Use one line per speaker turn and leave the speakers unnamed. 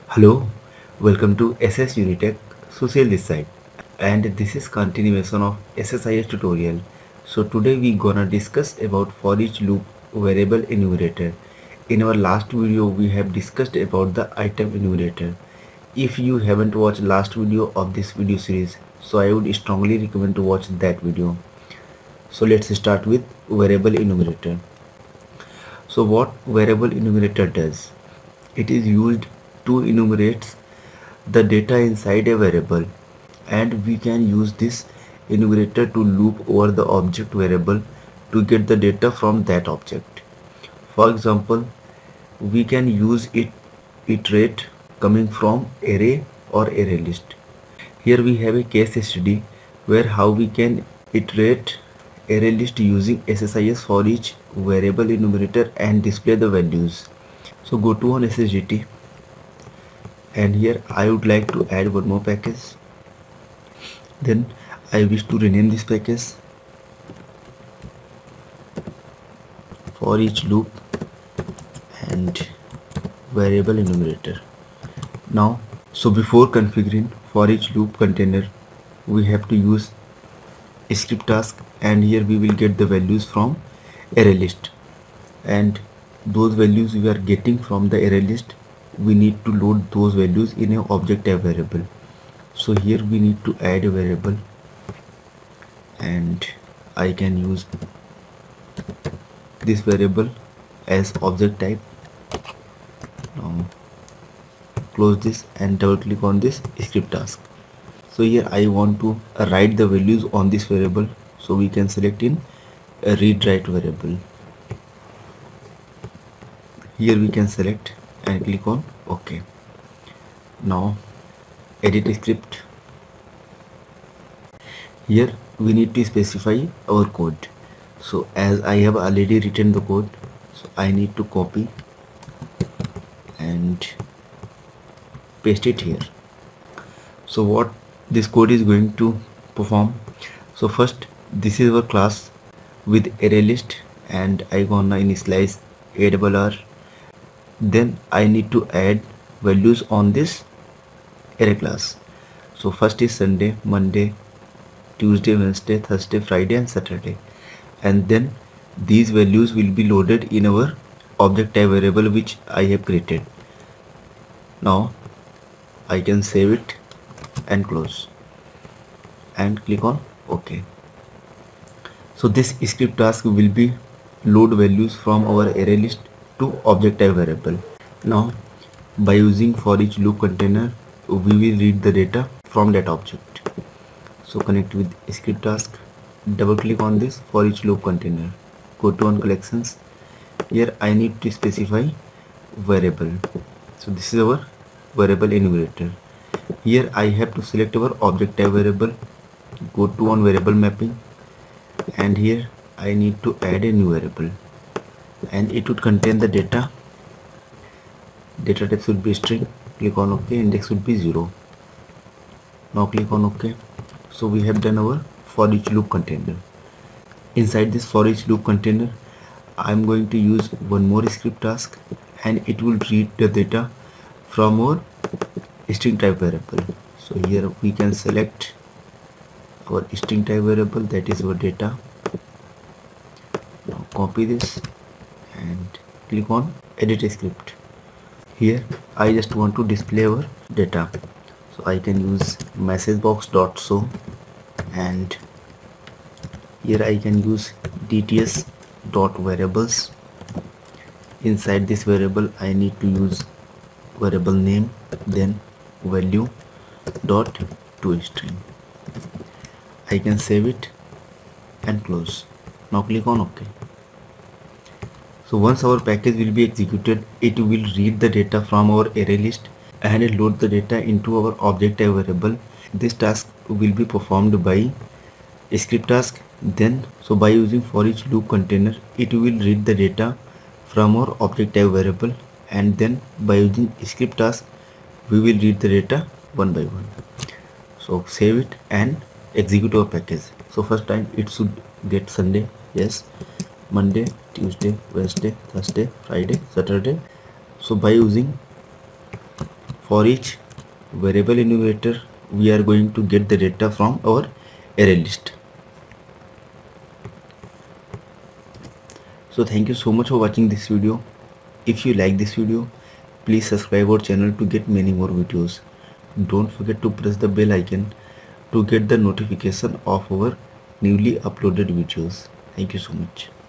Hello, welcome to SS Unitech Social this side, and this is continuation of SSIS tutorial. So today we gonna discuss about for each loop variable enumerator. In our last video we have discussed about the item enumerator. If you haven't watched last video of this video series, so I would strongly recommend to watch that video. So let's start with variable enumerator. So what variable enumerator does? It is used to enumerate the data inside a variable, and we can use this enumerator to loop over the object variable to get the data from that object. For example, we can use it iterate coming from array or array list. Here we have a case study where how we can iterate array list using SSIS for each variable enumerator and display the values. So go to on SSGT, and here I would like to add one more package. Then I wish to rename this package for each loop and variable enumerator. Now, so before configuring for each loop container, we have to use script task, and here we will get the values from array list, and those values we are getting from the array list, we need to load those values in a object type variable. So here we need to add a variable, and I can use this variable as object type. Now close this and double click on this script task. So here I want to write the values on this variable, so we can select in a read write variable. Here we can select and click on OK. Now edit script. Here we need to specify our code. So as I have already written the code, so I need to copy and paste it here. So what this code is going to perform, so first this is our class with array list, and I gonna initialize ARR. Then I need to add values on this array class. So first is Sunday, Monday, Tuesday, Wednesday, Thursday, Friday and Saturday, and then these values will be loaded in our object type variable which I have created. Now I can save it and close and click on OK. So this script task will be load values from our array list to object type variable. Now by using for each loop container, we will read the data from that object. So connect with script task, double click on this for each loop container, go to on collections. Here I need to specify variable. So this is our variable enumerator. Here I have to select our object type variable, go to on variable mapping, and here I need to add a new variable, and it would contain the data. Data type should be string, click on OK, index should be 0. Now click on OK. So we have done our for each loop container. Inside this for each loop container, I am going to use one more script task, and it will read the data from our string type variable. So here we can select our string type variable, that is our data. Now copy this and click on edit script. Here I just want to display our data, so I can use messagebox.show, and here I can use dts.variables. Inside this variable I need to use variable name, then value dot toString. I can save it and close. Now click on OK. So once our package will be executed, it will read the data from our array list and load the data into our object type variable. This task will be performed by script task. Then so by using for each loop container, it will read the data from our object type variable, and then by using script task we will read the data one by one. So save it and execute our package. So first time it should get Sunday, yes, Monday, Tuesday, Wednesday, Thursday, Friday, Saturday. So by using For each variable enumerator, we are going to get the data from our array list. So thank you so much for watching this video. If you like this video, please subscribe our channel to get many more videos. Don't forget to press the bell icon to get the notification of our newly uploaded videos. Thank you so much.